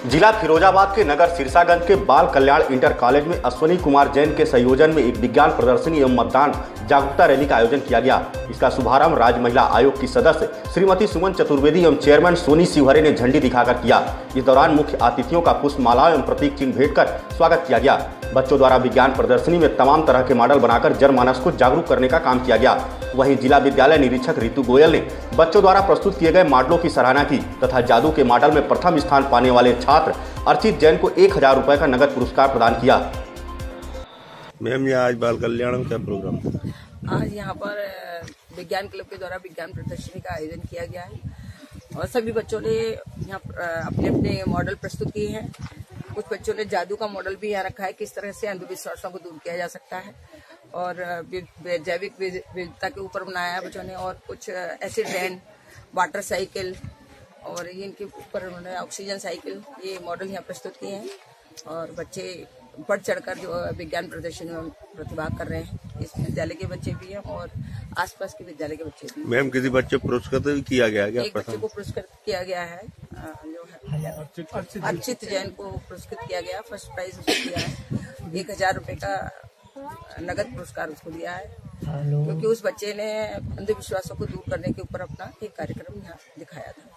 जिला फिरोजाबाद के नगर सिरसागंज के बाल कल्याण इंटर कॉलेज में अश्विनी कुमार जैन के संयोजन में एक विज्ञान प्रदर्शनी एवं मतदान जागरूकता रैली का आयोजन किया गया। इसका शुभारंभ राज्य महिला आयोग की सदस्य श्रीमती सुमन चतुर्वेदी एवं चेयरमैन सोनी शिवहरे ने झंडी दिखाकर किया। इस दौरान मुख्य अतिथियों का पुष्पमाला एवं प्रतीक चिन्ह भेंट कर स्वागत किया गया। बच्चों द्वारा विज्ञान प्रदर्शनी में तमाम तरह के मॉडल बनाकर जनमानस को जागरूक करने का काम किया गया। वहीं जिला विद्यालय निरीक्षक ऋतु गोयल ने बच्चों द्वारा प्रस्तुत किए गए मॉडलों की सराहना की तथा जादू के मॉडल में प्रथम स्थान पाने वाले छात्र अर्चित जैन को 1000 रुपए का नगद पुरस्कार प्रदान किया। मैम, ये आज बाल कल्याण का प्रोग्राम आज यहाँ पर विज्ञान क्लब के द्वारा विज्ञान प्रदर्शनी का आयोजन किया गया है और सभी बच्चों ने यहाँ अपने अपने मॉडल प्रस्तुत किए हैं। कुछ बच्चों ने जादू का मॉडल भी यहाँ रखा है, किस तरह से अंधविश्वासों को दूर किया जा सकता है, और जैविक विविधता के ऊपर बनाया है बच्चों ने, और कुछ एसिड रैन, वाटर साइकिल और इनके ऊपर उन्होंने ऑक्सीजन साइकिल, ये मॉडल यहाँ प्रस्तुत किए हैं और बच्चे बढ़ चढ़कर जो विज्ञान प्रदर्शनी में प्रतिभाग कर रहे हैं। इस विद्यालय के बच्चे भी हैं और आसपास के विद्यालय के बच्चे भी। मैम, किसी बच्चे पुरस्कृत किया गया क्या? एक बच्चे को पुरस्कृत किया गया है, जो है अर्चित जैन को पुरस्कृत किया गया, फर्स्ट प्राइज उसको दिया है। 1000 रुपए का नगद पुरस्कार उसको दिया है, क्योंकि उस बच्चे ने अंधविश्वासों को दूर करने के ऊपर अपना एक कार्यक्रम यहाँ दिखाया था।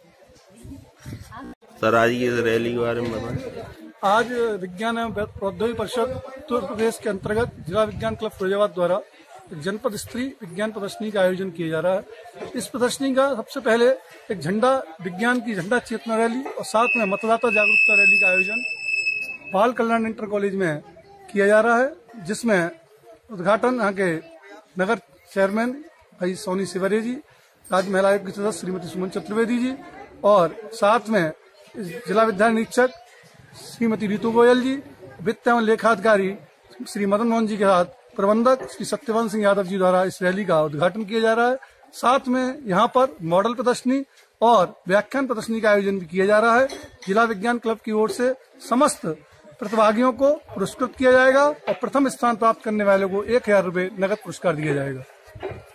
सर, आज की रैली के बारे में बताएं। आज विज्ञान एवं प्रौद्योगिकी परिषद उत्तर प्रदेश के अंतर्गत जिला विज्ञान क्लब फिरोजाबाद द्वारा जनपद स्तरीय विज्ञान प्रदर्शनी का आयोजन किया जा रहा है। इस प्रदर्शनी का सबसे पहले एक झंडा विज्ञान की झंडा चेतना रैली और साथ में मतदाता जागरूकता रैली का आयोजन बाल कल्याण इंटर कॉलेज में किया जा रहा है, जिसमें उद्घाटन यहाँ के नगर चेयरमैन भाई सोनी शिवहरे जी, राज्य महिला आयोग की सदस्य श्रीमती सुमन चतुर्वेदी जी और साथ में जिला विद्यालय निरीक्षक श्रीमती ऋतु गोयल जी, वित्त एवं लेखाधिकारी श्री मदन मोहन जी के साथ प्रबंधक श्री सत्यवंत सिंह यादव जी द्वारा इस रैली का उद्घाटन किया जा रहा है। साथ में यहाँ पर मॉडल प्रदर्शनी और व्याख्यान प्रदर्शनी का आयोजन भी किया जा रहा है। जिला विज्ञान क्लब की ओर से समस्त प्रतिभागियों को पुरस्कृत किया जाएगा और प्रथम स्थान प्राप्त करने वालों को 1000 रुपए नगद पुरस्कार दिया जाएगा।